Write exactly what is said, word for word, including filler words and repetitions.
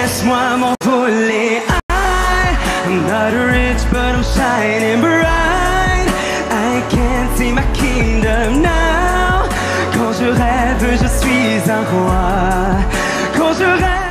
Laisse-moi m'envoler. I'm not rich but I'm shining bright. I can't see my kingdom now. Quand je rêve, je suis un roi. Quand je rêve